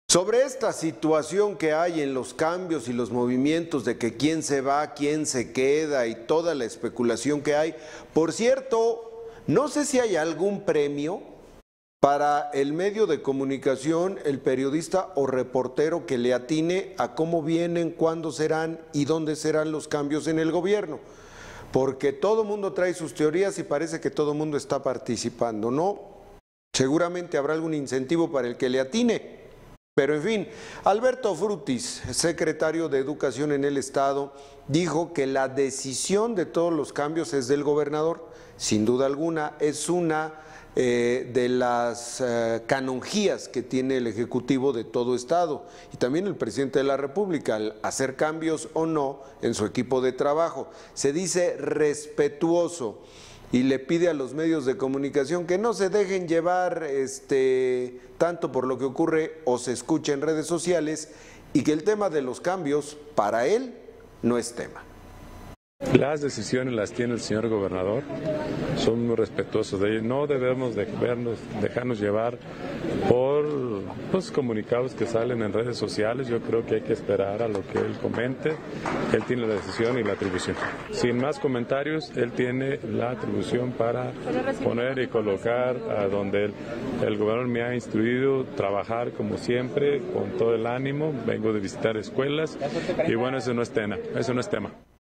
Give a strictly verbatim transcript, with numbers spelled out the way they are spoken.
Sobre esta situación que hay en los cambios y los movimientos de que quién se va, quién se queda y toda la especulación que hay, por cierto, no sé si hay algún premio para el medio de comunicación, el periodista o reportero que le atine a cómo vienen, cuándo serán y dónde serán los cambios en el gobierno, porque todo mundo trae sus teorías y parece que todo mundo está participando, ¿no? Seguramente habrá algún incentivo para el que le atine. Pero en fin, Alberto Frutis, secretario de Educación en el Estado, dijo que la decisión de todos los cambios es del gobernador. Sin duda alguna, es una eh, de las eh, canonjías que tiene el Ejecutivo de todo Estado y también el Presidente de la República, al hacer cambios o no en su equipo de trabajo. Se dice respetuoso y le pide a los medios de comunicación que no se dejen llevar este, tanto por lo que ocurre o se escucha en redes sociales y que el tema de los cambios para él no es tema. Las decisiones las tiene el señor gobernador, son muy respetuosos de ellos, no debemos de vernos, dejarnos llevar por los comunicados que salen en redes sociales. Yo creo que hay que esperar a lo que él comente, él tiene la decisión y la atribución. Sin más comentarios, él tiene la atribución para poner y colocar a donde él, el gobernador me ha instruido, trabajar como siempre, con todo el ánimo, vengo de visitar escuelas y bueno, eso no es tema, eso no es tema.